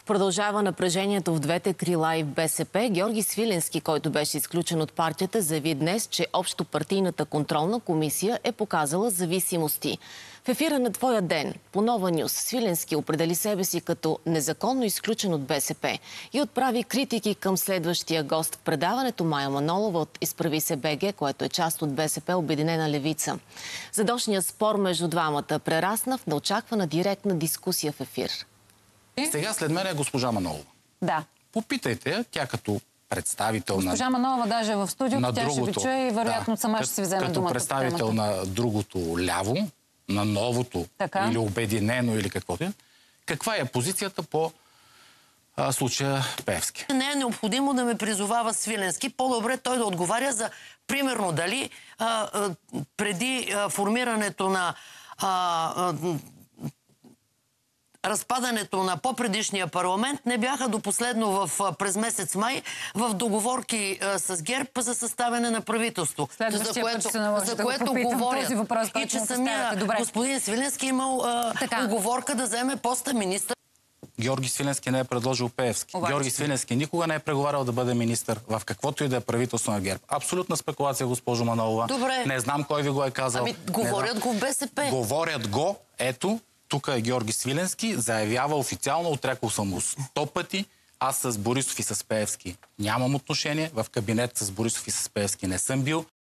Продължава напрежението в двете крила и в БСП. Георги Свиленски, който беше изключен от партията, заяви днес, че общопартийната контролна комисия е показала зависимости. В ефира на Твоя ден по Нова Нюс Свиленски определи себе си като незаконно изключен от БСП и отправи критики към следващия гост в предаването Мая Манолова от Изправи се БГ, което е част от БСП Обединена левица. Задочният спор между двамата прерасна в неочаквана директна дискусия в ефир. Сега след мен е госпожа Манолова. Да. Попитайте я, тя като представител госпожа Манолова даже е в студиото, тя ще ви чуе и вероятно сама ще си вземе думата. Като представител на другото ляво, на новото, или обединено, или каквото е, каква е позицията по случая Пеевски? Не е необходимо да ме призовава Свиленски. По-добре той да отговаря за, примерно, дали преди формирането на разпадането на по-предишния парламент не бяха до последно през месец май в договорки с ГЕРБ за съставяне на правителство. За което говорят. И че самия господин Свиленски имал уговорка да вземе поста министър. Георги Свиленски не е предложил Пеевски. Георги Свиленски никога не е преговарял да бъде министър в каквото и да е правителство на ГЕРБ. Абсолютна спекулация, госпожо Манолова. Добре. Не знам кой ви го е казал. Ами, говорят го в БСП. Говорят го. Ето, тук е Георги Свиленски, заявява официално, отрекал съм го 100 пъти. Аз с Борисов и с Пеевски нямам отношение. В кабинет с Борисов и с Пеевски не съм бил.